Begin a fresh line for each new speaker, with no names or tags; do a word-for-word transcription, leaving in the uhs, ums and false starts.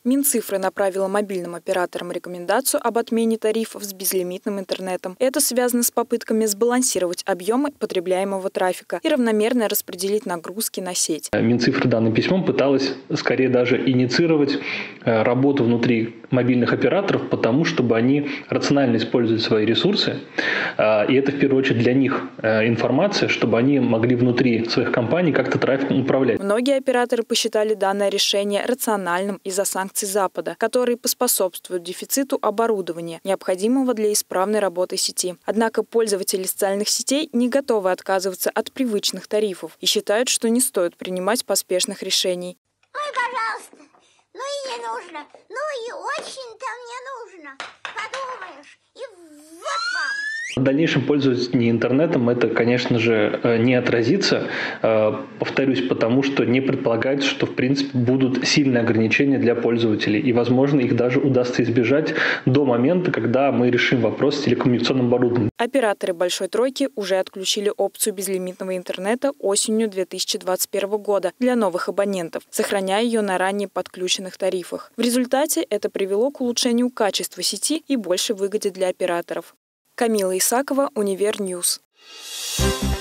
Минцифры направила мобильным операторам рекомендацию об отмене тарифов с безлимитным интернетом. Это связано с попытками сбалансировать объемы потребляемого трафика и равномерно распределить нагрузки на сеть.
Минцифры данным письмом пыталась скорее даже инициировать работу внутри мобильных операторов, потому чтобы они рационально использовали свои ресурсы. И это в первую очередь для них информация, чтобы они могли внутри своих компаний как-то трафиком управлять.
Многие операторы посчитали данное решение рациональным из-за санкций Запада, которые поспособствуют дефициту оборудования, необходимого для исправной работы сети. Однако пользователи социальных сетей не готовы отказываться от привычных тарифов и считают, что не стоит принимать поспешных решений.
Ой, пожалуйста, ну и не нужно, ну и очень-то мне нужно, подумаешь, и вот вам.
В дальнейшем пользование интернетом это, конечно же, не отразится, повторюсь, потому что не предполагается, что в принципе будут сильные ограничения для пользователей. И, возможно, их даже удастся избежать до момента, когда мы решим вопрос с телекоммуникационным оборудованием.
Операторы «Большой тройки» уже отключили опцию безлимитного интернета осенью две тысячи двадцать первого года для новых абонентов, сохраняя ее на ранее подключенных тарифах. В результате это привело к улучшению качества сети и большей выгоде для операторов. Камила Исакова, Универньюз.